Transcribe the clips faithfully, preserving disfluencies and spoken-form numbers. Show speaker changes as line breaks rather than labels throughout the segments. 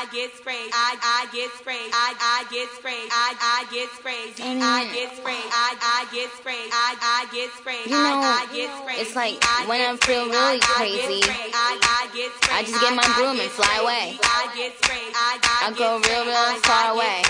I get sprayed. I I get sprayed. I I get sprayed. I I get sprayed. I get sprayed. I I get sprayed. I I get sprayed.
You know,
I get sprayed.
it's like when I feel really crazy, I just get my broom and fly away. I go real, real far away.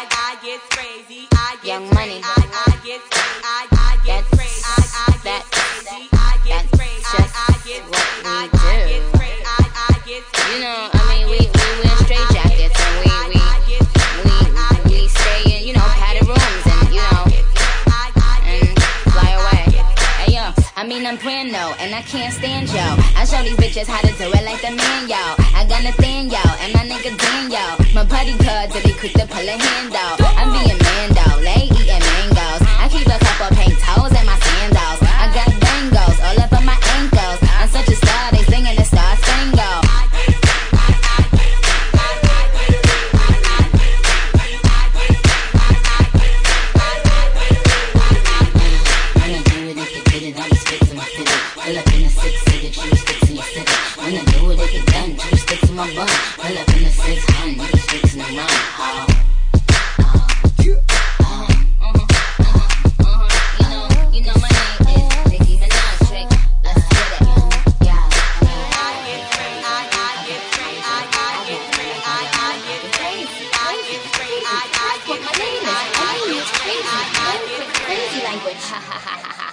Young Money. That's that's that's just what we do. You know, I mean, we we wear straight jackets and we we we we stay in, you know, padded rooms and you know and fly away. Hey yo, I mean I'm Brando and I can't stand yo. I show these bitches how to do it like the man yo. I got nothing yo, and my nigga Dan yo. My buddy cuz if he quick to pull a hand out. I'm being Mando, lay eating mangoes. I keep a couple pink toes in my sandals. I got bangles all up on my ankles. I'm such a star, they singing the Star Spangled.
Pull up in the six seater, juice sticks in your city. When I do it, it get done. Juice sticks in my bun. Pull up in the six hun, juice sticks in the run. Oh, oh, oh, uh-huh, uh-huh. You know, you know my name is Nicki Minaj. Straight, let's get it. Yeah, I get crazy. I get crazy. I get crazy. I get crazy. I get crazy. I get crazy. My name is. I get crazy. I get crazy language. Ha ha ha ha ha.